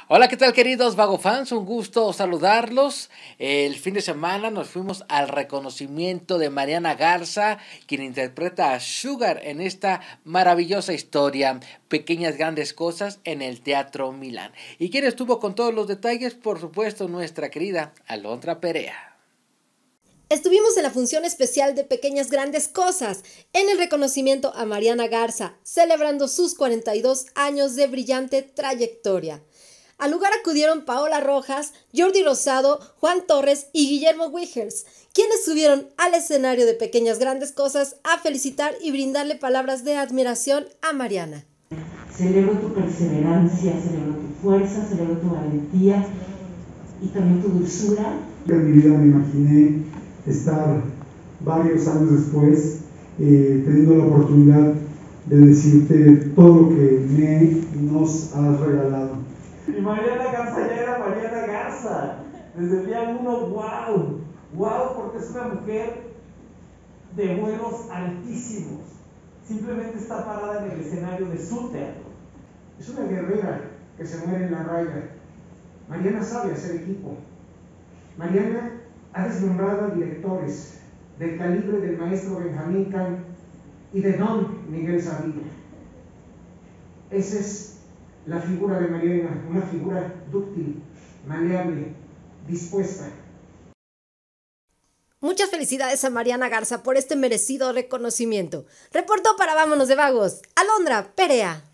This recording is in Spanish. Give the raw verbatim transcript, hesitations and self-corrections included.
Hola, ¿qué tal, queridos Vago Fans? Un gusto saludarlos. El fin de semana nos fuimos al reconocimiento de Mariana Garza, quien interpreta a Sugar en esta maravillosa historia, Pequeñas Grandes Cosas, en el Teatro Milán. ¿Y quién estuvo con todos los detalles? Por supuesto, nuestra querida Alondra Perea. Estuvimos en la función especial de Pequeñas Grandes Cosas, en el reconocimiento a Mariana Garza, celebrando sus cuarenta y dos años de brillante trayectoria. Al lugar acudieron Paola Rojas, Jordi Rosado, Juan Torres y Guillermo Wiggers, quienes subieron al escenario de Pequeñas Grandes Cosas a felicitar y brindarle palabras de admiración a Mariana. Celebro tu perseverancia, celebro tu fuerza, celebro tu valentía y también tu dulzura. En mi vida me imaginé estar varios años después eh, teniendo la oportunidad de decirte todo lo que me nos has regalado. Y Mariana Garza ya era Mariana Garza. Desde el día uno, wow, wow, porque es una mujer de vuelos altísimos. Simplemente está parada en el escenario de su teatro. Es una guerrera que se muere en la raya. Mariana sabe hacer equipo. Mariana ha deslumbrado a directores del calibre del maestro Benjamín Kahn y de don Miguel Sabino. Esa es la figura de Mariana, una figura dúctil, maleable, dispuesta. Muchas felicidades a Mariana Garza por este merecido reconocimiento. Reportó para Vámonos de Vagos, Alondra Perea.